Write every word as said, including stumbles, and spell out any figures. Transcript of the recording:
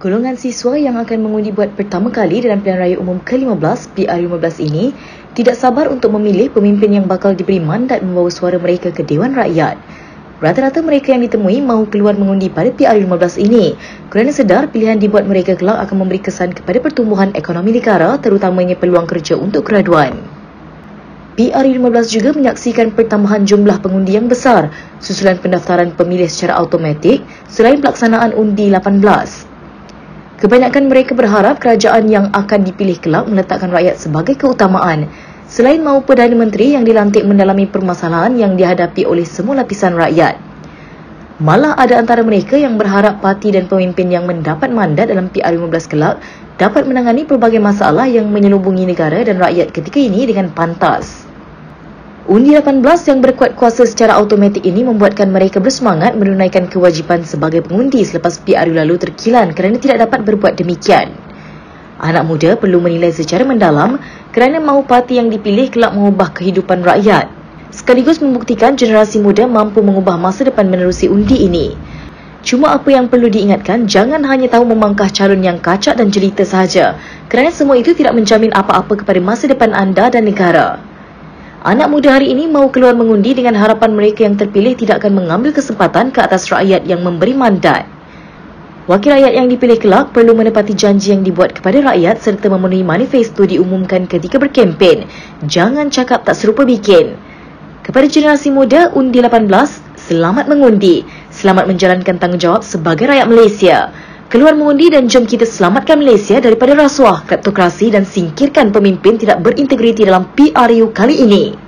Golongan siswa yang akan mengundi buat pertama kali dalam pilihan raya umum ke lima belas P R lima belas ini tidak sabar untuk memilih pemimpin yang bakal diberi mandat membawa suara mereka ke Dewan Rakyat. Rata-rata mereka yang ditemui mahu keluar mengundi pada P R lima belas ini kerana sedar pilihan dibuat mereka kelak akan memberi kesan kepada pertumbuhan ekonomi negara, terutamanya peluang kerja untuk graduan. P R lima belas juga menyaksikan pertambahan jumlah pengundi yang besar susulan pendaftaran pemilih secara automatik selain pelaksanaan undi lapan belas. Kebanyakan mereka berharap kerajaan yang akan dipilih kelak meletakkan rakyat sebagai keutamaan, selain mahu Perdana Menteri yang dilantik mendalami permasalahan yang dihadapi oleh semua lapisan rakyat. Malah ada antara mereka yang berharap parti dan pemimpin yang mendapat mandat dalam P R lima belas kelak dapat menangani pelbagai masalah yang menyelubungi negara dan rakyat ketika ini dengan pantas. Undi lapan belas yang berkuat kuasa secara automatik ini membuatkan mereka bersemangat menunaikan kewajipan sebagai pengundi selepas P R U lalu terkilan kerana tidak dapat berbuat demikian. Anak muda perlu menilai secara mendalam kerana mahu parti yang dipilih kelak mengubah kehidupan rakyat, sekaligus membuktikan generasi muda mampu mengubah masa depan menerusi undi ini. Cuma apa yang perlu diingatkan, jangan hanya tahu memangkah calon yang kacak dan jelita sahaja, kerana semua itu tidak menjamin apa-apa kepada masa depan anda dan negara. Anak muda hari ini mahu keluar mengundi dengan harapan mereka yang terpilih tidak akan mengambil kesempatan ke atas rakyat yang memberi mandat. Wakil rakyat yang dipilih kelak perlu menepati janji yang dibuat kepada rakyat serta memenuhi manifesto diumumkan ketika berkempen. Jangan cakap tak serupa bikin. Kepada generasi muda undi lapan belas, selamat mengundi. Selamat menjalankan tanggungjawab sebagai rakyat Malaysia. Keluar mengundi dan jom kita selamatkan Malaysia daripada rasuah, kleptokrasi dan singkirkan pemimpin tidak berintegriti dalam P R U kali ini.